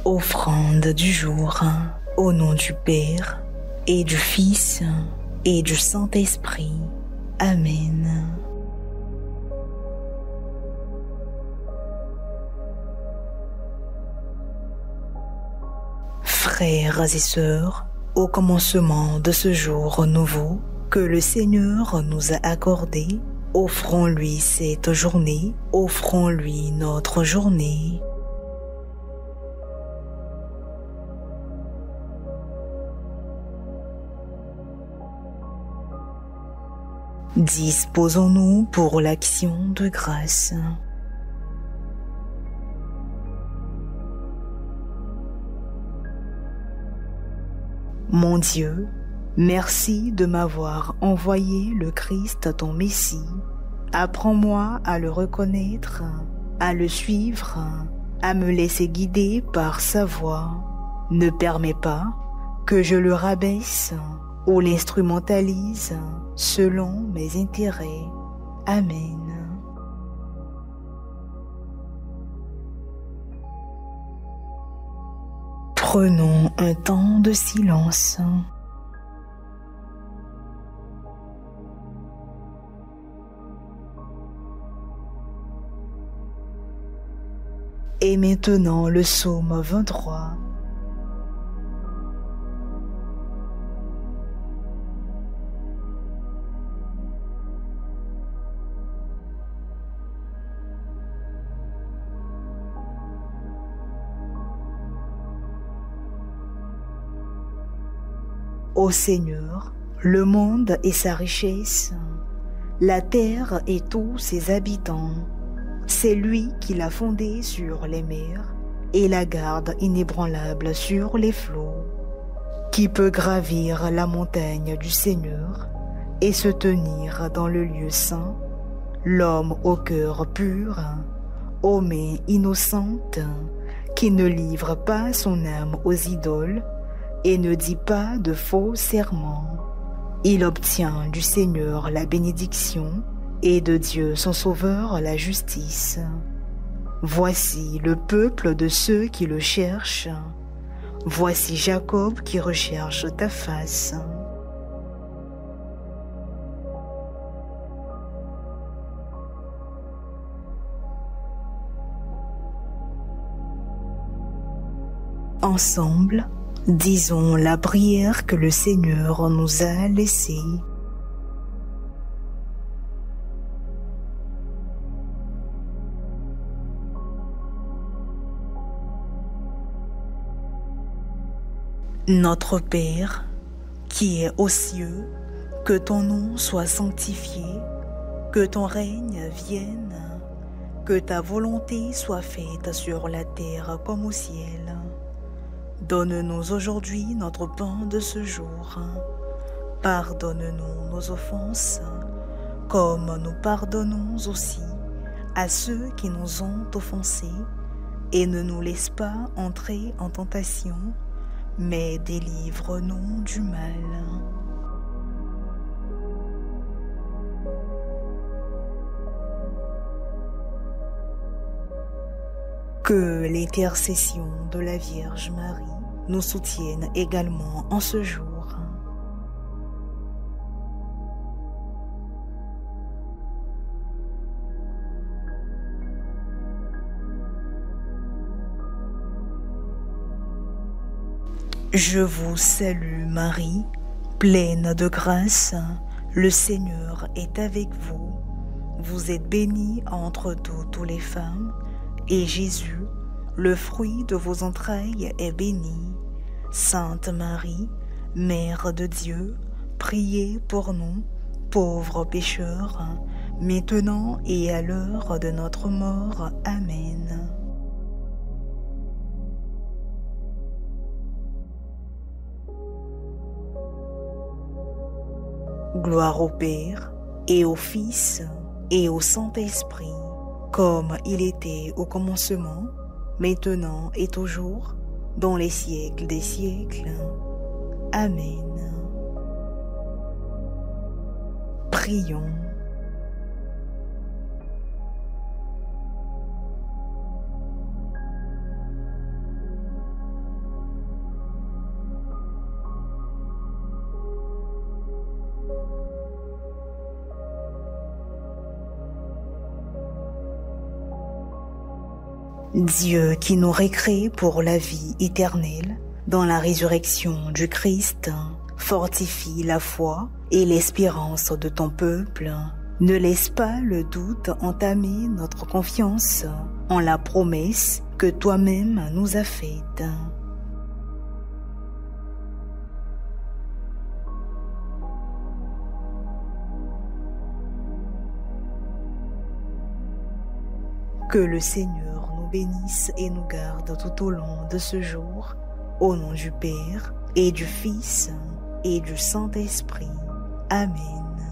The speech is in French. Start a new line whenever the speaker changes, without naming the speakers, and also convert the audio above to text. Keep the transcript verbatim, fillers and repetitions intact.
Offrande du jour, au nom du Père, et du Fils, et du Saint-Esprit. Amen. Frères et sœurs, au commencement de ce jour nouveau que le Seigneur nous a accordé, offrons-lui cette journée, offrons-lui notre journée. Disposons-nous pour l'action de grâce. Mon Dieu, merci de m'avoir envoyé le Christ, ton Messie. Apprends-moi à le reconnaître, à le suivre, à me laisser guider par sa voix. Ne permets pas que je le rabaisse ou l'instrumentalise selon mes intérêts. Amen. Prenons un temps de silence. Et maintenant le psaume vingt-trois. Ô Seigneur, le monde et sa richesse, la terre et tous ses habitants, c'est lui qui l'a fondée sur les mers et la garde inébranlable sur les flots. Qui peut gravir la montagne du Seigneur et se tenir dans le lieu saint? L'homme au cœur pur, aux mains innocentes, qui ne livre pas son âme aux idoles et ne dit pas de faux serments. Il obtient du Seigneur la bénédiction et de Dieu son Sauveur la justice. Voici le peuple de ceux qui le cherchent. Voici Jacob qui recherche ta face. Ensemble, disons la prière que le Seigneur nous a laissée. Notre Père, qui es aux cieux, que ton nom soit sanctifié, que ton règne vienne, que ta volonté soit faite sur la terre comme au ciel. Donne-nous aujourd'hui notre pain de ce jour. Pardonne-nous nos offenses, comme nous pardonnons aussi à ceux qui nous ont offensés, et ne nous laisse pas entrer en tentation, mais délivre-nous du mal. Que l'intercession de la Vierge Marie nous soutienne également en ce jour. Je vous salue Marie, pleine de grâce, le Seigneur est avec vous. Vous êtes bénie entre toutes les femmes, et Jésus, le fruit de vos entrailles, est béni. Sainte Marie, Mère de Dieu, priez pour nous, pauvres pécheurs, maintenant et à l'heure de notre mort. Amen. Gloire au Père, et au Fils, et au Saint-Esprit, comme il était au commencement, maintenant et toujours, dans les siècles des siècles. Amen. Prions. Dieu qui nous récrée pour la vie éternelle, dans la résurrection du Christ, fortifie la foi et l'espérance de ton peuple. Ne laisse pas le doute entamer notre confiance en la promesse que toi-même nous as faite. Que le Seigneur nous bénisse et nous garde tout au long de ce jour, au nom du Père et du Fils et du Saint-Esprit. Amen.